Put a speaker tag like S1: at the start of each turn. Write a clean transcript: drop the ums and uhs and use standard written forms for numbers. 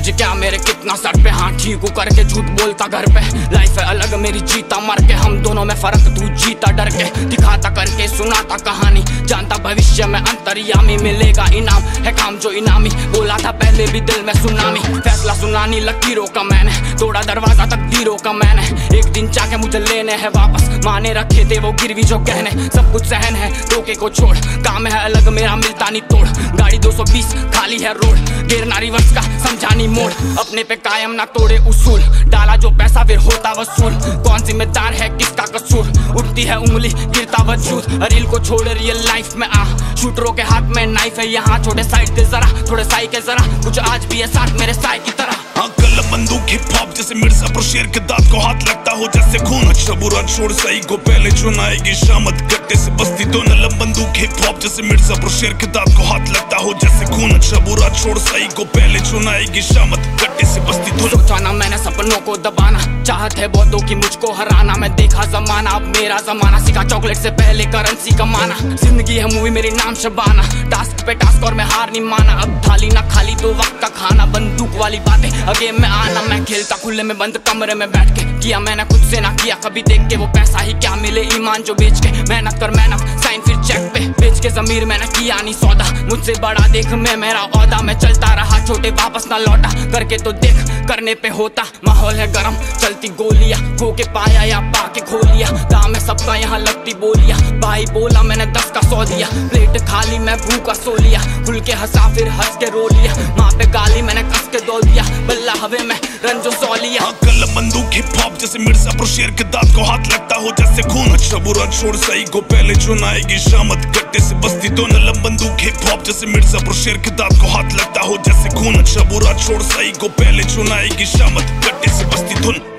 S1: तुझे क्या मेरे कितना सर पे, हाँ ठीक करके झूठ बोलता घर पे। लाइफ है अलग मेरी जीता मर के, हम दोनों में फर्क, तू जीता डर के। दिखाता करके सुनाता कहानी, जानता भविष्य में अंतर्यामी, मिलेगा इनाम है काम जो इनामी। बोला था पहले भी दिल में सुनामी, फैसला सुनानी लकीरों का मैंने, तोड़ा दरवाजा तकदीरों का मैंने। एक दिन चाके मुझे लेने हैं वापस, माने रखे थे वो गिरवी जो कहने। सब कुछ सहन है धोखे को छोड़, काम है अलग मेरा मिलता नहीं तोड़। गाड़ी 220 खाली है रोड, गिरना रिवर्स का समझानी मोड़। अपने पे कायम ना तोड़े उसूल, डाला जो पैसा फिर होता वसूल। कौन जिम्मेदार है किसका कसूर, उठती है उंगली गिरता वजूद। रील को छोड़ रियल लाइफ में आ, शूटरों के हाथ में नाइफ है यहाँ। छोटे साइड दे जरा, थोड़े साई के जरा, कुछ आज भी है साथ मेरे साई की तरह।
S2: कलम बंदूक हिप हॉप जैसे मिर्जापुर शेर के दांत को हाथ लगता हो जैसे खून। अच्छा बुरा छोड़ सही को पहले चुनाएगी शामत, गट्टे से बस्ती तो नलम बंदूक हिप हॉप जैसे मिर्जापुर शेर के दांत को हाथ लगता हो जैसे खून। अच्छा बुरा छोड़ सही को पहले चुनाएगी शामत, गट्टे से बस्ती तो।
S1: सोचा ना मैंने सपनों को दबाना, चाहत है बहुतों की मुझको हराना। मैं देखा जमाना अब मेरा जमाना, सीखा चॉकलेट से पहले करेंसी कमाना। जिंदगी है मूवी मेरी नाम शबाना, टास्क पे टास्क और मैं हार नहीं माना। अब थाली ना खाली तो वक्त का खाना, बंदूक वाली बातें अगे में आना। मैं खेलता खुले में बंद कमरे में बैठ के, किया मैंने खुद से ना किया कभी देख के। वो पैसा ही क्या मिले ईमान जो बेच के, मेहनत कर मेहनत साइन फिर चेक पे। बेच के जमीर मैंने किया नहीं सौदा, मुझसे बड़ा देख मैं मेरा औदा। मैं चलता रहा छोटे वापस ना लौटा, करके तो देख करने पे होता। माहौल है गरम चलती गोलियां, खो के पाया या पा के खो लिया। काम है सबका यहाँ लगती बोलियां, भाई बोला मैंने 10 का 100 दिया। प्लेट खाली मैं भूखा सो लिया, खुल के हंसा फिर हंस के रो लिया। माँ पे गाली मैंने कस के दो दिया, बल्ला हवे में रंजो सो लिया।
S2: कलम बंदूक हिप हॉप जैसे मिर्जापुर शेर के दांत को हाथ लगता हो जैसे खून। अच्छा बुरा छोड़ सही को पहले चुनाएगी शामत, गट्टे से बस्ती तो नलम बंदूक हिप हॉप जैसे मिर्जापुर शेर के दांत को हाथ लगता हो जैसे खून। अच्छा बुरा छोड़ सही को पहले चुनाएगी शामत, गट्टे से बस्ती धुन।